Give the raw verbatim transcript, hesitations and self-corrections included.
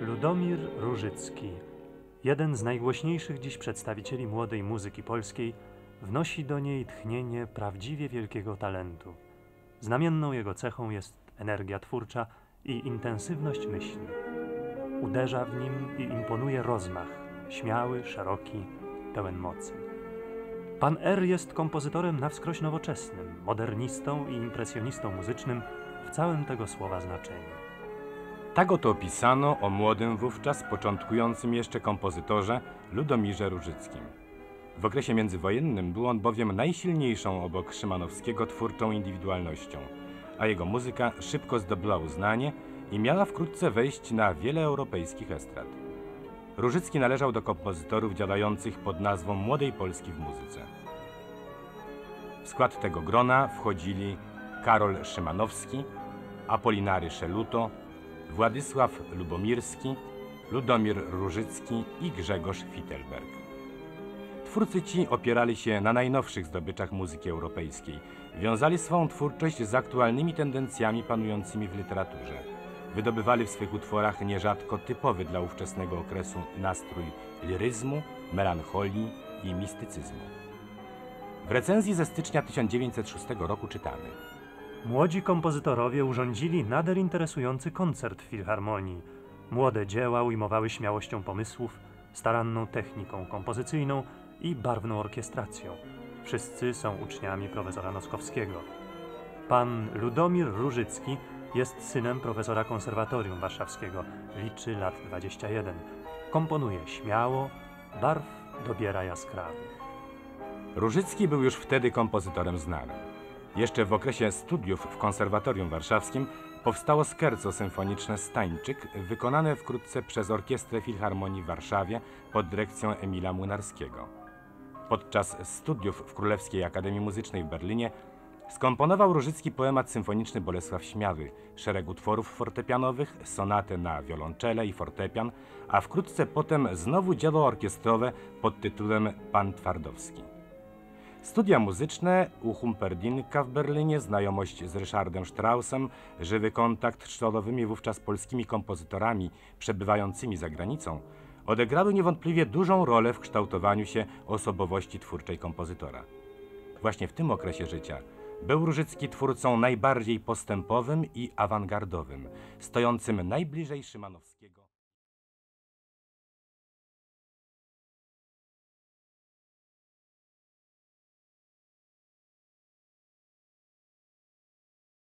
Ludomir Różycki, jeden z najgłośniejszych dziś przedstawicieli młodej muzyki polskiej, wnosi do niej tchnienie prawdziwie wielkiego talentu. Znamienną jego cechą jest energia twórcza i intensywność myśli. Uderza w nim i imponuje rozmach, śmiały, szeroki, pełen mocy. Pan R. jest kompozytorem na wskroś nowoczesnym, modernistą i impresjonistą muzycznym w całym tego słowa znaczeniu. Tak oto opisano o młodym wówczas początkującym jeszcze kompozytorze Ludomirze Różyckim. W okresie międzywojennym był on bowiem najsilniejszą obok Szymanowskiego twórczą indywidualnością, a jego muzyka szybko zdobyła uznanie i miała wkrótce wejść na wiele europejskich estrad. Różycki należał do kompozytorów działających pod nazwą Młodej Polski w muzyce. W skład tego grona wchodzili Karol Szymanowski, Apolinary Szeluto, Władysław Lubomirski, Ludomir Różycki i Grzegorz Fittelberg. Twórcy ci opierali się na najnowszych zdobyczach muzyki europejskiej, wiązali swą twórczość z aktualnymi tendencjami panującymi w literaturze. Wydobywali w swych utworach nierzadko typowy dla ówczesnego okresu nastrój liryzmu, melancholii i mistycyzmu. W recenzji ze stycznia tysiąc dziewięćset szóstego roku czytamy: Młodzi kompozytorowie urządzili nader interesujący koncert w Filharmonii. Młode dzieła ujmowały śmiałością pomysłów, staranną techniką kompozycyjną i barwną orkiestracją. Wszyscy są uczniami profesora Noskowskiego. Pan Ludomir Różycki jest synem profesora konserwatorium warszawskiego, liczy lat dwadzieścia jeden. Komponuje śmiało, barw dobiera jaskrawych. Różycki był już wtedy kompozytorem znanym. Jeszcze w okresie studiów w konserwatorium warszawskim powstało scherzo symfoniczne Stańczyk, wykonane wkrótce przez Orkiestrę Filharmonii w Warszawie pod dyrekcją Emila Młynarskiego. Podczas studiów w Królewskiej Akademii Muzycznej w Berlinie skomponował Różycki poemat symfoniczny Bolesław Śmiały, szereg utworów fortepianowych, sonatę na wiolonczele i fortepian, a wkrótce potem znowu dzieło orkiestrowe pod tytułem Pan Twardowski. Studia muzyczne u Humperdincka w Berlinie, znajomość z Ryszardem Straussem, żywy kontakt z czołowymi wówczas polskimi kompozytorami przebywającymi za granicą odegrały niewątpliwie dużą rolę w kształtowaniu się osobowości twórczej kompozytora. Właśnie w tym okresie życia był Różycki twórcą najbardziej postępowym i awangardowym, stojącym najbliżej Szymanowskiego.